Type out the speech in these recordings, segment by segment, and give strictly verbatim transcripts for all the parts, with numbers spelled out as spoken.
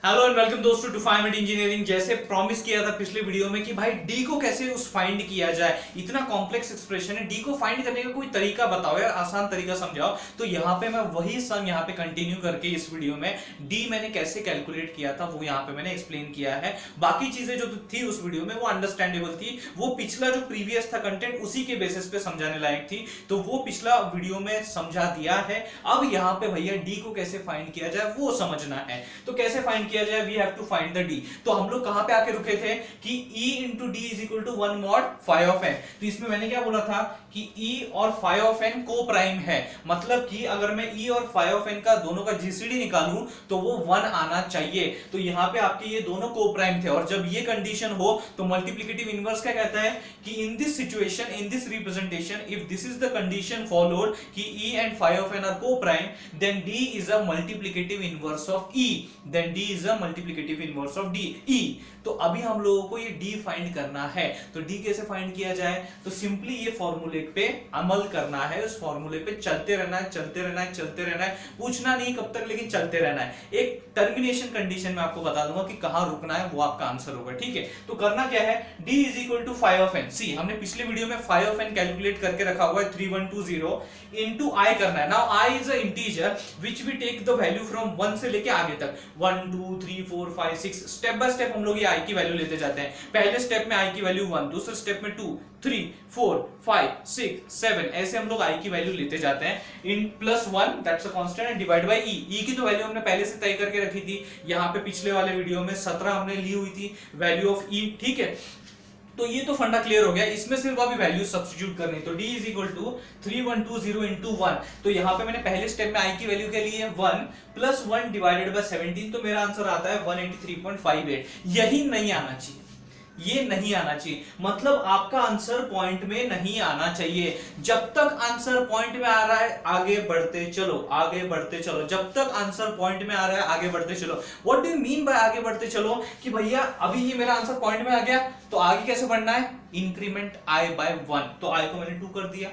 Hello and welcome दोस्तों to five minute engineering. जैसे promise किया था पिछले वीडियो में कि भाई डी को कैसे उस फाइंड किया जाए, इतना कॉम्प्लेक्स एक्सप्रेशन है, डी को फाइंड करने का कोई तरीका बताओ यार, आसान तरीका समझाओ। तो यहाँ पे मैं वही सम यहाँ पे कंटिन्यू करके इस वीडियो में डी मैंने कैसे कैलकुलेट किया था वो यहाँ पे मैंने एक्सप्लेन किया है। बाकी चीजें जो थी उस वीडियो में वो अंडरस्टैंडेबल थी, वो पिछला जो प्रीवियस था कंटेंट उसी के बेसिस पे समझाने लायक थी, तो वो पिछला वीडियो में समझा दिया है। अब यहाँ पे भैया डी को कैसे फाइंड किया जाए वो समझना है। तो कैसे फाइंड किया जाए, we have to find the D. तो हम लोग कहां पे आके रुके थे कि E into D is equal to one mod five of n. तो इसमें मैंने क्या बोला था कि E और five of n coprime है, मतलब कि अगर मैं E और फाइव ऑफ एन का दोनों का जीसीडी निकालूं तो वो वन आना चाहिए। तो यहां पे आपके ये दोनों को प्राइम थे, और जब ये कंडीशन हो तो मल्टीप्लिकेटिव इनवर्स क्या कहता है कि in this situation, in this representation, if this is the condition followed कि E and five of n are coprime, then D is a multiplicative inverse of E, then D is a multiplicative inverse of D E. तो अभी हम लोगों को ये D find करना है। तो डी कैसे फाइंड किया जाए, तो सिंपली ये फॉर्मूले पे अमल करना है, उस फॉर्मूले पे चलते रहना है, चलते रहना है, चलते रहना है, पूछना नहीं कब तक, लेकिन चलते रहना है। एक टर्मिनेशन कंडीशन में आपको बता दूंगा कि कहां रुकना है, वो आपका आंसर होगा। ठीक है, तो करना क्या है, D is equal to five of n. See हमने पिछले वीडियो में फाइव ऑफ एन कैलकुलेट करके रखा हुआ है, three one two zero into I करना है। Now I is a integer which we take the value from one से लेके आगे तक, one two three four five six, step by step हम लोग ये आई की वैल्यू लेते जाते हैं। पहले स्टेप में आई की वैल्यू वन, दूसरे स्टेप में two, three, four, five, six, seven, ऐसे हम लोग आई की वैल्यू लेते जाते हैं। N plus one that's a constant and divide by E. E की तो वैल्यू हमने पहले से तय करके रखी थी, यहाँ पे पिछले वाले वीडियो में सत्रह हमने ली हुई थी वैल्यू ऑफ ई। ठीक है, तो ये तो फंडा क्लियर हो गया, इसमें सिर्फ अभी वैल्यू सब्स्टिट्यूट करनी। तो d is equal to three one two zero into one. तो यहाँ पे मैंने पहले स्टेप में i की वैल्यू क्या ली है, one plus one divided by seventeen, तो मेरा आंसर आता है one eighty three point five eight. यही नहीं आना चाहिए, ये नहीं आना चाहिए, मतलब आपका आंसर पॉइंट में नहीं आना चाहिए। जब तक आंसर पॉइंट में आ रहा है आगे बढ़ते चलो, आगे बढ़ते चलो। जब तक आंसर पॉइंट में आ रहा है आगे बढ़ते चलो। What do you mean by आगे बढ़ते चलो, कि भैया अभी ये मेरा आंसर पॉइंट में आ गया तो आगे कैसे बढ़ना है, इंक्रीमेंट आई बाय वन। तो आई को मैंने टू कर दिया,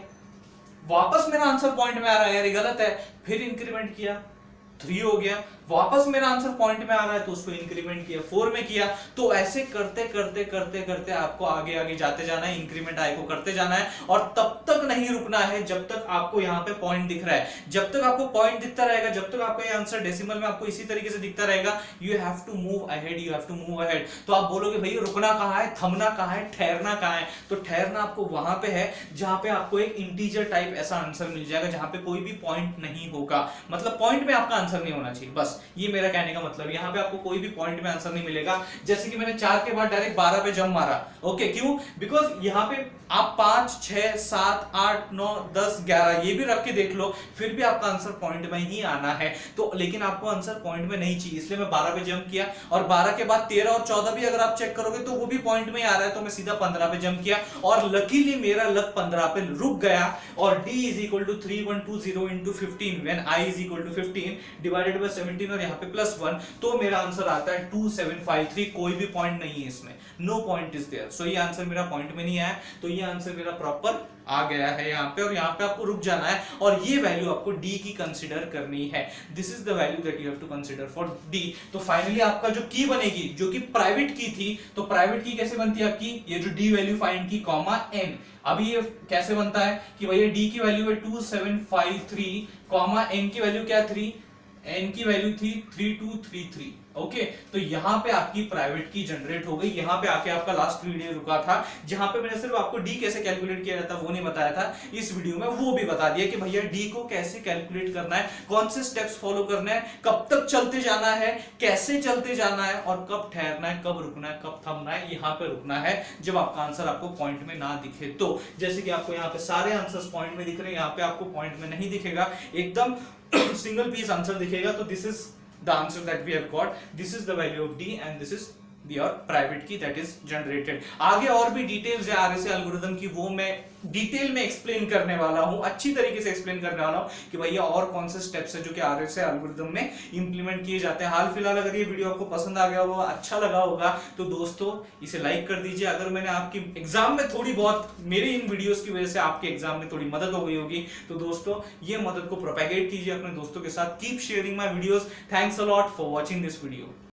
वापस मेरा आंसर पॉइंट में आ रहा है, यार ये गलत है, फिर इंक्रीमेंट किया, थ्री हो गया, वापस मेरा आंसर पॉइंट में आ रहा है तो उसको इंक्रीमेंट किया, फोर में किया। तो ऐसे करते करते करते करते आपको आगे आगे जाते जाना है, इंक्रीमेंट आई को करते जाना है, और तब तक नहीं रुकना है जब तक आपको यहाँ पे पॉइंट दिख रहा है। जब तक आपको पॉइंट दिखता रहेगा, जब तक आपका ये आंसर डेसिमल में आपको इसी तरीके से दिखता रहेगा, you have to move ahead, you have to move ahead. तो आप बोलोगे भैया रुकना कहाँ है, थमना कहाँ है, ठहरना कहाँ है, तो ठहरना आपको वहां पे है जहां पे आपको एक इंटीजर टाइप ऐसा आंसर मिल जाएगा जहां पे कोई भी पॉइंट नहीं होगा, मतलब पॉइंट में आपका आंसर नहीं होना चाहिए। बस ये मेरा कहने का मतलब, यहाँ पे आपको कोई भी पॉइंट में आंसर नहीं मिलेगा। जैसे कि मैंने चार के बाद डायरेक्ट बारह पे जंप मारा, ओके, क्यों, बिकॉज यहाँ पे आप पांच, छह, सात, आठ, नौ, दस, ग्यारह ये भी रख के देख लो, फिर भी आपका आंसर पॉइंट में ही आना है। तो लेकिन आपको आंसर पॉइंट में नहीं चाहिए, इसलिए मैं बारह पे जंप किया, और बारह के बाद तेरह और चौदह भी अगर आप चेक करोगे तो वो भी पॉइंट में आ रहा है, तो मैं सीधा पंद्रह पे जंप किया, और लकीली मेरा लक पंद्रह पे रुक गया। और d is equal to three one two zero into fifteen, when i is equal to fifteen divided by seventeen, और यहाँ पे प्लस वन, तो मेरा आंसर आता है टू सेवन फाइव थ्री। कोई भी पॉइंट नहीं है इसमें, no point is there. So ये आंसर मेरा पॉइंट में नहीं आया, तो ये आंसर मेरा प्रॉपर आ गया है यहाँ पे, और यहाँ पे आपको रुक जाना है, और ये वैल्यू आपको डी की कंसीडर करनी है। This is the value that you have to consider for D. तो फाइनली आपका जो की बनेगी, जो कि प्राइवेट की थी, तो प्राइवेट की कैसे बनती है आपकी, ये जो डी वैल्यू फाइंड की कॉमा एन। अभी ये कैसे बनता है कि भैया डी की वैल्यू है two seven five three, comma n की वैल्यू क्या, थ्री, एन की वैल्यू थी three two three three. Okay, तो यहां पे आपकी प्राइवेट की जनरेट हो गई। यहां पे आके आपका लास्ट वीडियो रुका था, जहां पे मैंने सिर्फ आपको डी कैसे कैलकुलेट किया जाता है वो नहीं बताया था। इस वीडियो में वो भी बता दिया कि भैया डी को कैसे कैलकुलेट करना है, कौन से स्टेप्स फॉलो करना है, कब तक चलते जाना है, कैसे चलते जाना है, और कब ठहरना है, कब रुकना है, कब थमना है। यहाँ पे रुकना है जब आपका आंसर आपको पॉइंट में ना दिखे। तो जैसे कि आपको यहाँ पे सारे आंसर्स पॉइंट में दिख रहे हैं, यहाँ पे आपको पॉइंट में नहीं दिखेगा, एकदम सिंगल पीस आंसर दिखेगा। तो this is the answer that we have got, this is the value of d and this is your private key that is generated। आगे और भी डिटेल्स है आरएसए एल्गोरिथम की, वो मैं डिटेल में एक्सप्लेन करने वाला हूं, अच्छी तरीके से एक्सप्लेन करने वाला हूं कि भैया और कौन से स्टेप्स है जो कि आरएसए एल्गोरिथम में इंप्लीमेंट किए जाते हैं। हाल फिलहाल अगर ये वीडियो आपको पसंद आ गया होगा, अच्छा लगा होगा, तो दोस्तों इसे लाइक कर दीजिए। अगर मैंने आपकी एग्जाम में थोड़ी बहुत, मेरे इन वीडियोस की वजह से आपके एग्जाम में थोड़ी मदद हो गई होगी, तो दोस्तों ये मदद को प्रोपेगेट कीजिए अपने दोस्तों के साथ। Keep sharing my videos. Thanks a lot for watching this video.